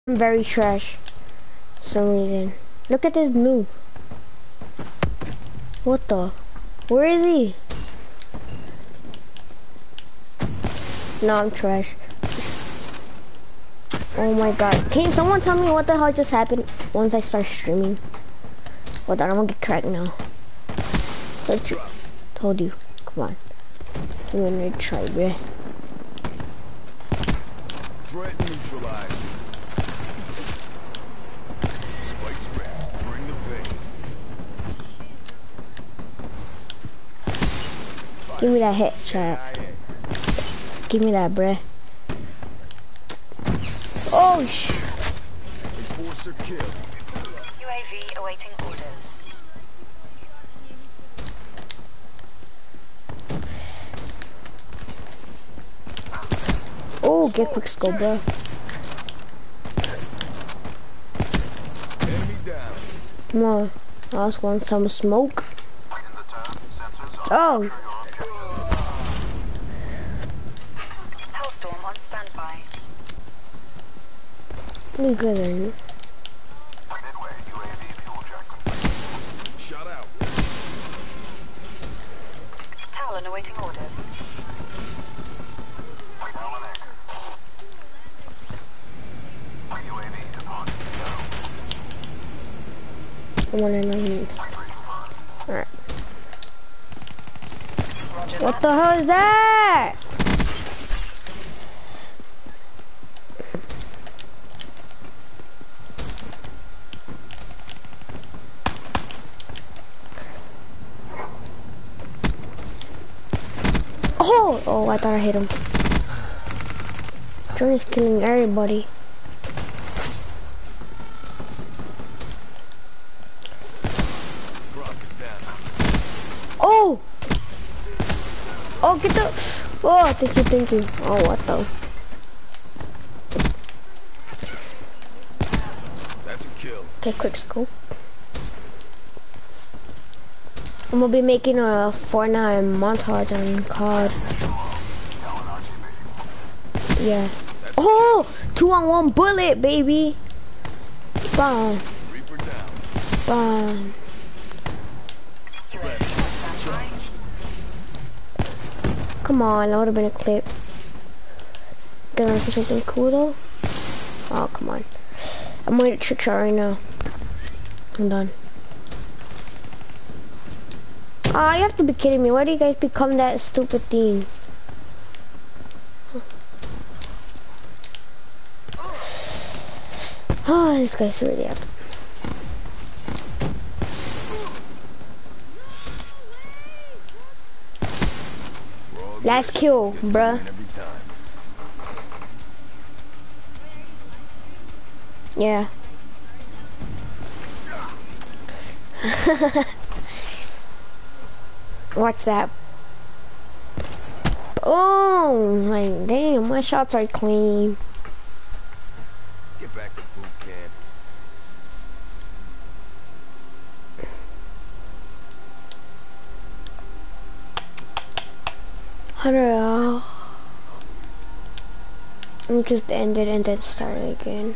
I'm very trash. For some reason. Look at this noob. What the? Where is he? No, I'm trash. Oh my god. Can someone tell me what the hell just happened once I start streaming? Hold on, I'm gonna get cracked now. Told you. Come on. I'm gonna try, bruh. Threat neutralized. Spikes red. Bring the pain. Give me that headshot. Give me that, bruh. Oh, sh. Enforcer kill. UAV awaiting orders. Oh, get quick scope, bro. Enemy down. Come on. I just want some smoke. Oh. Hellstorm on standby. You good, are you? Shot out. Talon awaiting orders. Someone in the Alright. What the hell is that? Oh, I thought I hit him. John is killing everybody. Oh! Oh, get the... Oh, thank you. Oh, what the... That's a kill. Okay, quick scope. I'm gonna be making a Fortnite montage on COD. Yeah. Oh! 2-on-1 bullet, baby! Bomb. Reaper down. Bomb. Come on, that would have been a clip. Gonna see something cool though? Oh, come on. I'm going to trick shot right now. I'm done. Oh, you have to be kidding me. Why do you guys become that stupid thing? Oh, this guy's really up. Last kill, bruh. Yeah. Watch that. Oh, my damn, my shots are clean. Get back to boot camp. Hello. I'm just end it and then start again.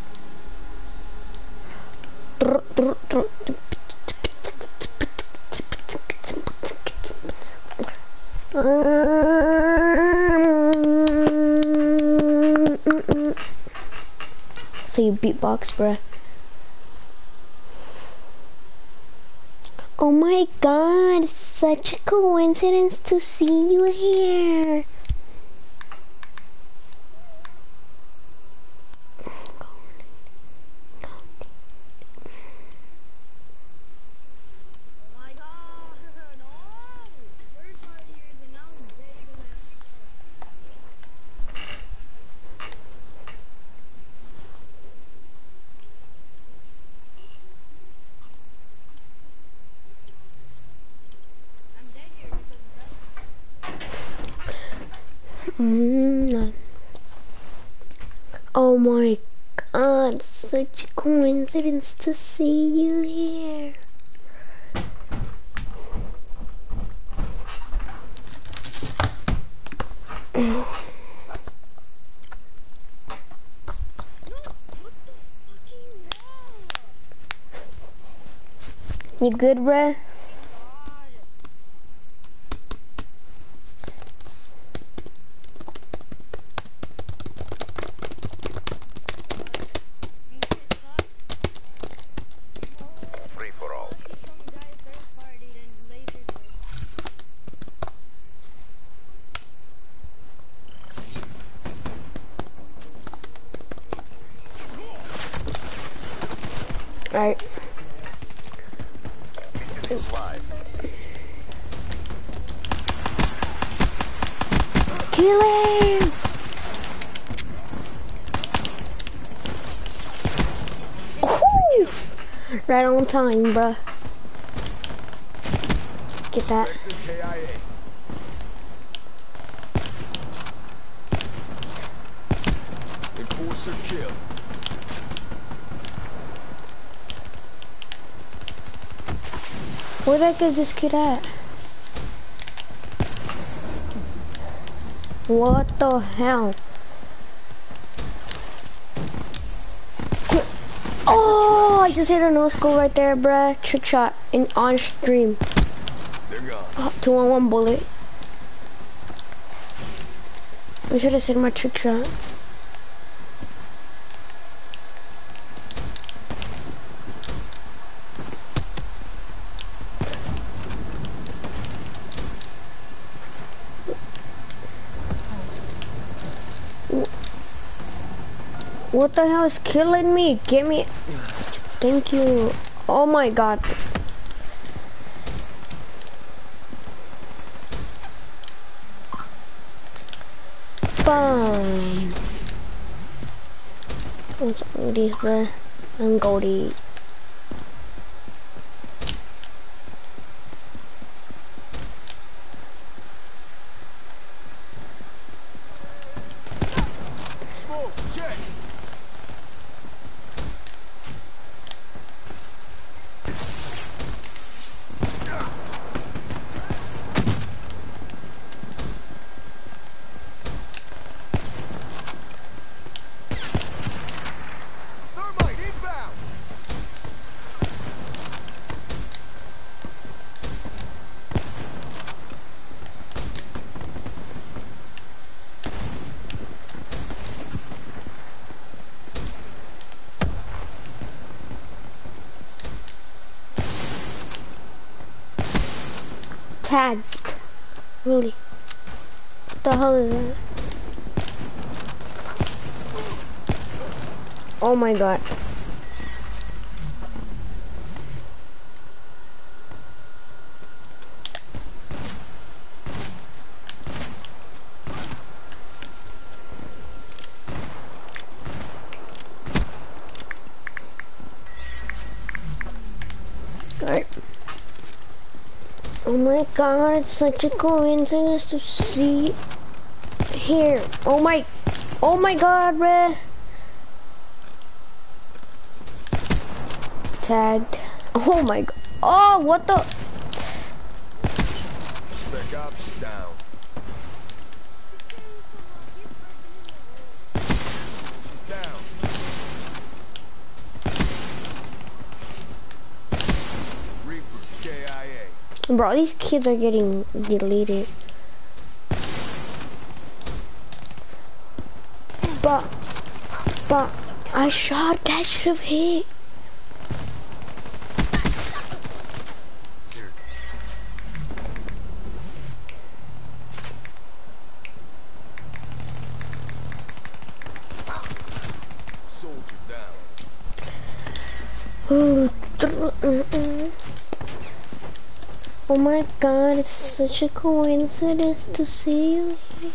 So you beatbox, bruh. Oh my god, it's such a coincidence to see you here. Oh my god, such a coincidence to see you here. You good, bruh? Free for all. Alright. Mission is live. Kill him! Ooh! Right on time, bruh. Get that. Vector KIA. Enforcer kill. Where the heck is this kid at? What the hell? Oh, I just hit a no scope right there, bruh. Trick shot on stream. They're gone. Oh, 2-on-1 bullet. I should have said my trick shot. What the hell is killing me? Give me. Thank you. Oh my god. Bam. What's up, these, bruh? I'm Goldie. Smoke, check. Thermite inbound. Tagged. Really? What the hell is that? Oh my god. Alright. Oh my god, it's such a coincidence to see here. Oh my god, bruh. Tagged. Oh my god. Oh, what the? Spec ops down. She's down. Reaper KIA. Bro, these kids are getting deleted. But, I shot, that should have hit. Here. Soldier down. Oh my god, it's such a coincidence to see you here.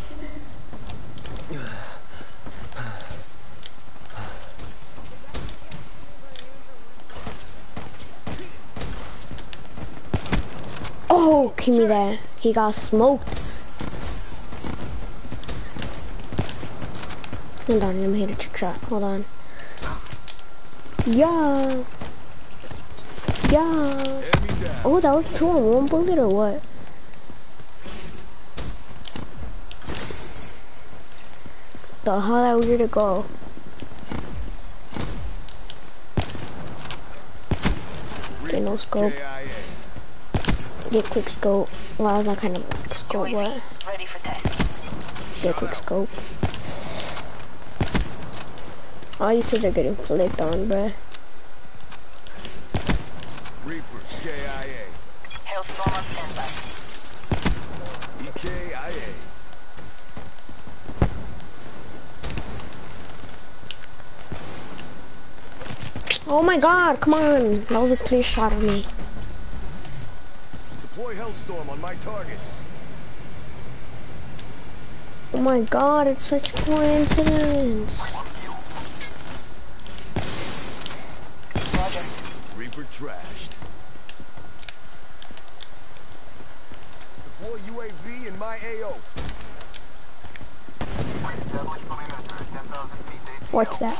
Oh, give me that. He got smoked. Hold on, let me hit a trick shot. Hold on. Yeah. Yeah. Enemy down. Oh, that was 2-on-1 bullet or what? The hell that weird to go. get no scope. KIA. Get quick scope. Well, that kind of like scope, what? Ready for test. Get quick scope. All these kids are getting flicked on, bruh. Reaper. KIA. Hailstorm on standby. EKIA. Oh my god, come on. That was a clear shot of me. Deploy Hellstorm on my target. Oh my god, it's such coincidence. Roger. Reaper trashed. Deploy UAV in my AO. What's that?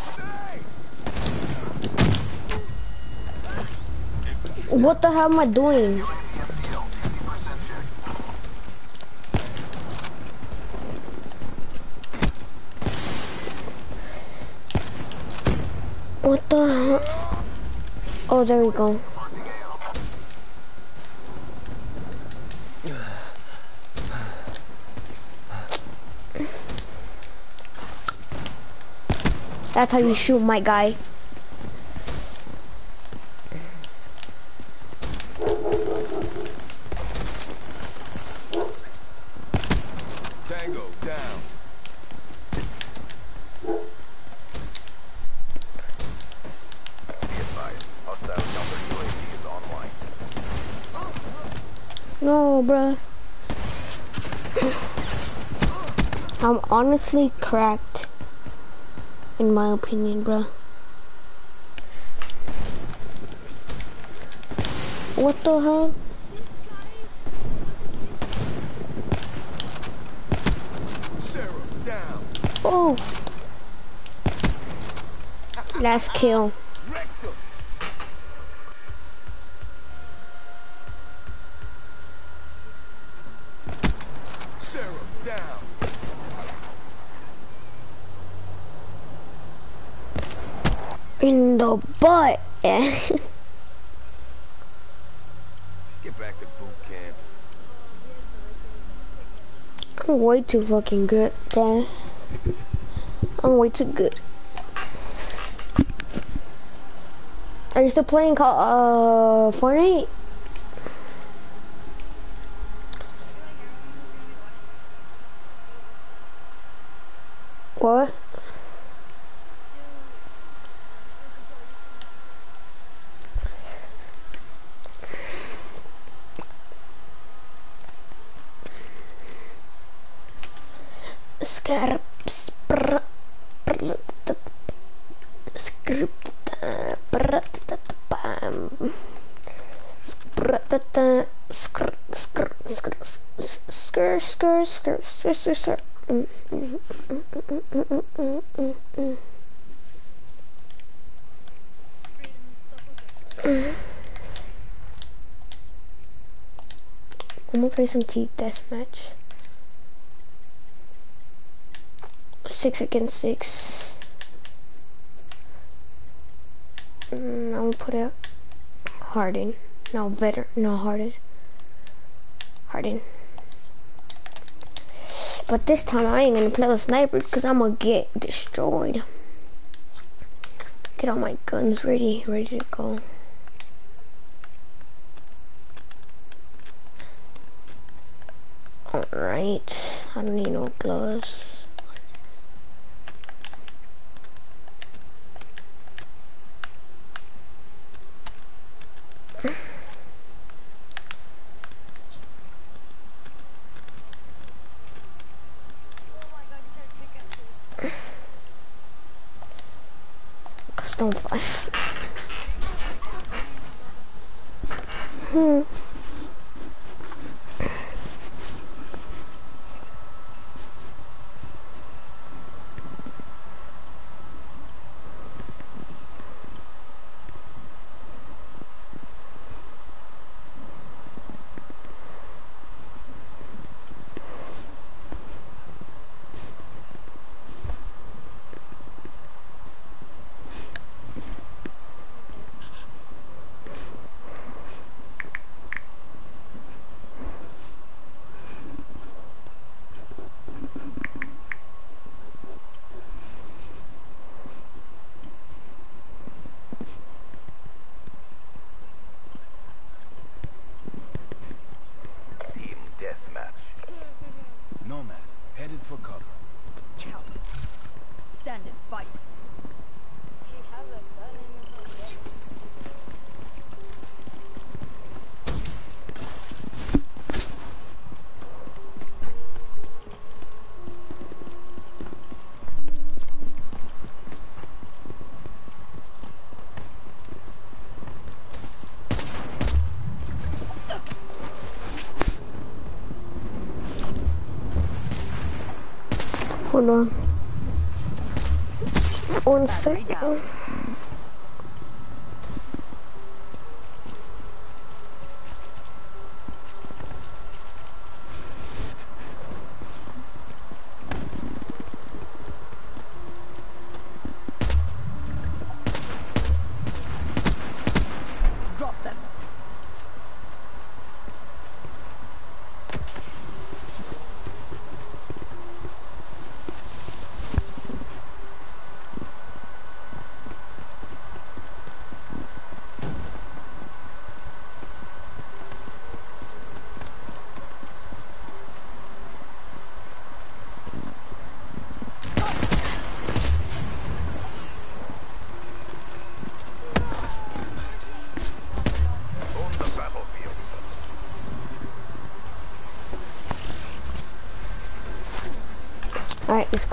What the hell am I doing? What the hell? Oh, there we go. That's how you shoot, my guy. Tango down. Be advised, hostile counter UAV is online. No, bruh. I'm honestly cracked. In my opinion, bruh. What the hell? Sarah down. Oh! Last kill. Wrecked him. Sarah down. In the butt. Get back to boot camp. I'm way too fucking good, bruh. I'm way too good. Are you still playing Fortnite? What? I'm gonna play some team deathmatch. 6 against 6. I'm gonna put it Harden. No, better. No, Harden. Harden. But this time I ain't gonna play with snipers because I'm gonna get destroyed. Get all my guns ready to go. Alright, I don't need no gloves. Custom 5. Hold on. 1 second. Drop them. Own the battlefield. Alright, let's go.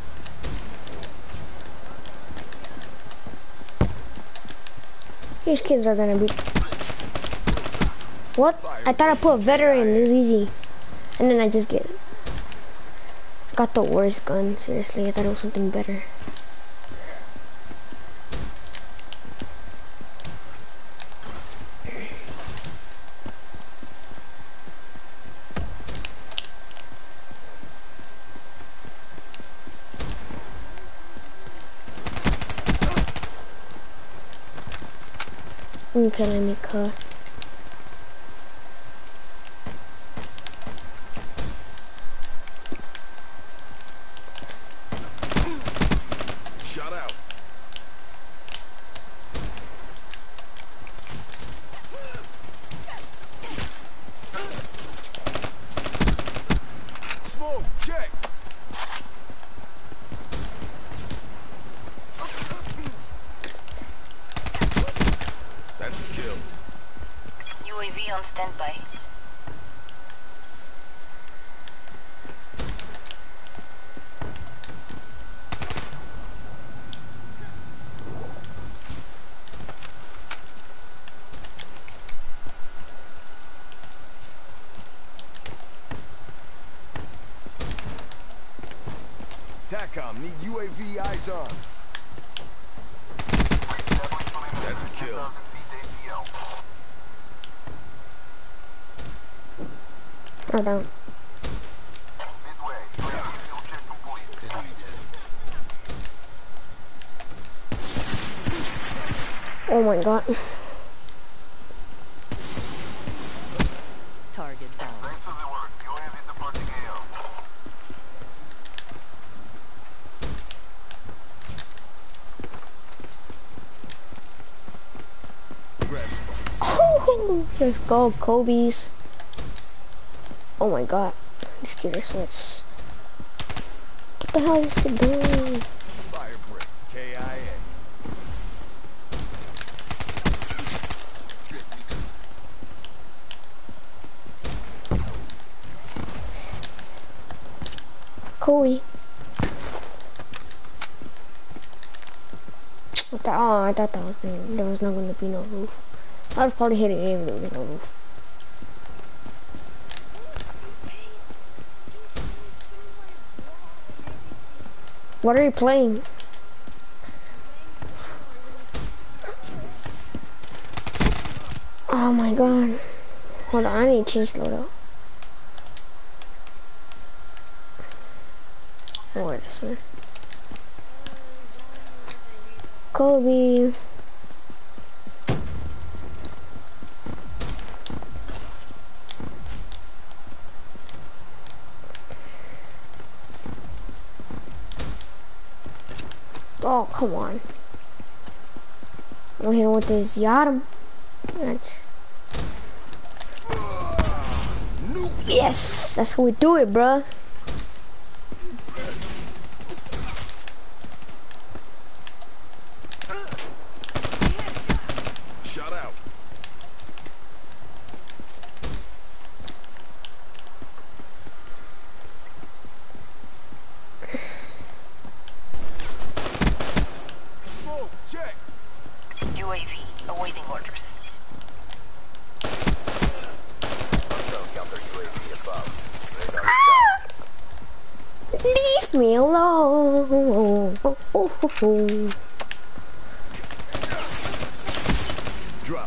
These kids are gonna be... What? I thought I put veteran, this is easy. And then I just got the worst gun, seriously, I thought it was something better. Okay, let me cut. Shut out. Smoke, check. That's a kill. UAV on standby. TACOM, need UAV eyes on. That's a kill. Or down. Oh my god. Target down. Thanks for the work. UAV departing AO. Grab spots. Oh, let's go, Kobe's. Oh my god. This kid is switch. What the hell is this kid doing? Fire brick. KIA. Kobe. What the, oh, I thought there was not gonna be no roof. I was probably hitting it if there was no roof. What are you playing? Oh my god. Hold on, I need to change loadout. Oh, wait a second. Kobe. Oh, come on. I'm hitting with this Yadam. Yes, that's how we do it, bruh. Shut out. Smoke, check. UAV awaiting orders. Hostile counter UAV above. Radar Leave me alone. Drop.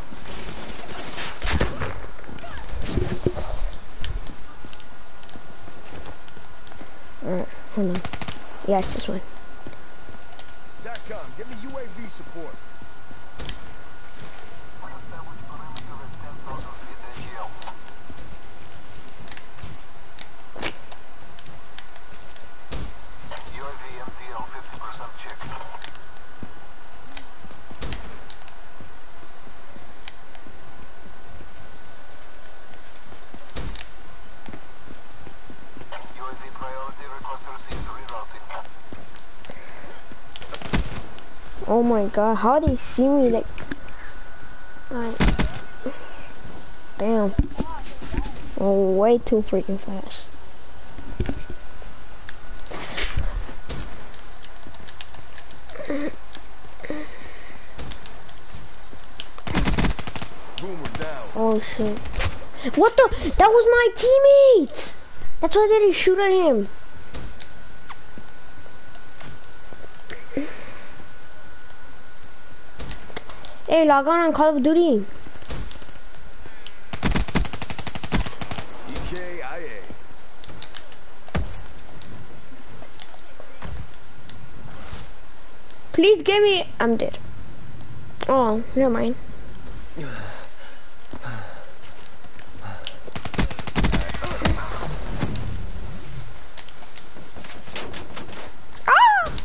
Alright, hold on. Yeah, it's this one. TACCOM, give me UAV support. UAV MTL 50% check. UAV priority request received. Rerouting. Oh my god, how they see me like damn. Oh, way too freaking fast. Boomer down. Oh shit. What the? That was my teammate! That's why they didn't shoot at him. Hey, log on Call of Duty. EKIA. Please give me. I'm dead. Oh, never mind. Ah!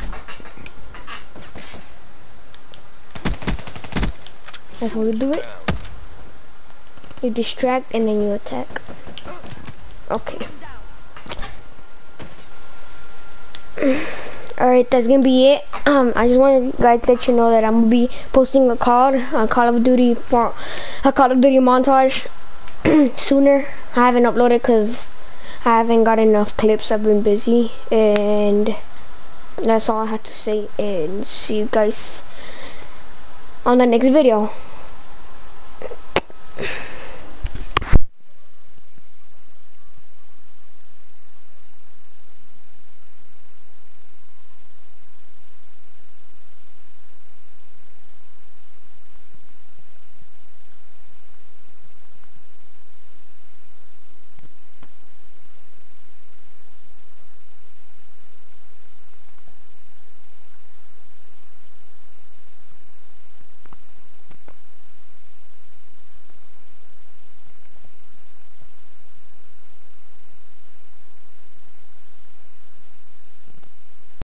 That's how we do it. You distract and then you attack. Okay. Alright, that's gonna be it. I just wanted you guys to let you know that I'm gonna be posting a Call of Duty montage sooner. I haven't uploaded because I haven't got enough clips. I've been busy, and that's all I had to say. And see you guys on the next video.